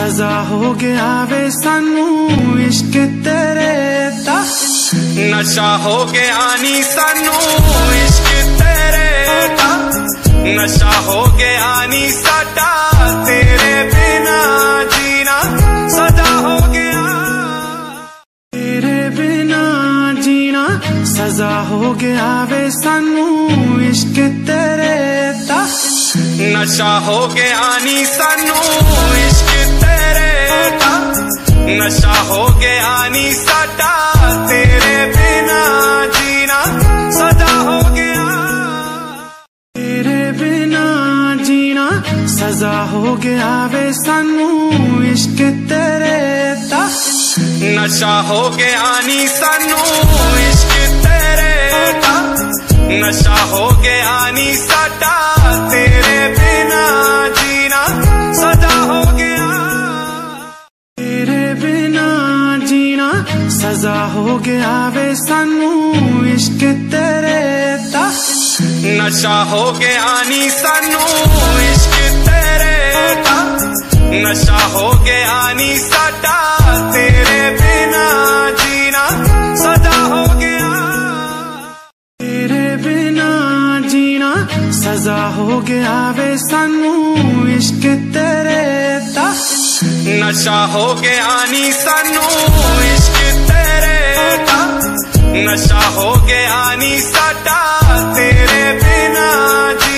सजा हो गया वे सानू इश्क तेरे दा। नशा हो गया नी सानू इश्क तेरे दा। नशा हो गया नी साडा तेरे बिना जीना। सजा हो गया तेरे बिना जीना। सजा हो गया वे सानू इश्क तेरे दा। नशा हो गया नी सानू इश्क तेरे दा। नशा हो गया नी साडा तेरे बिना जीना। सजा हो गया तेरे बिना जीना। सजा हो गया वे सानू इश्क तेरे दा। नशा हो गया नी सानू इश्क तेरे दा। नशा हो गया नी साडा तेरे बिना जीना। सजा हो गया तेरे बिना जीना। सजा हो गया वे सानू इश्क तेरे दा। नशा हो गया नी सानू इश्क तेरे दा। नशा हो गया नी साडा तेरे बिना जीना। सजा हो गया तेरे बिना जीना। सजा हो गया वे सानू इश्क तेरे दा। नशा हो गया नी सानू इश्क तेरे दा। नशा हो गया नी साडा तेरे बिना।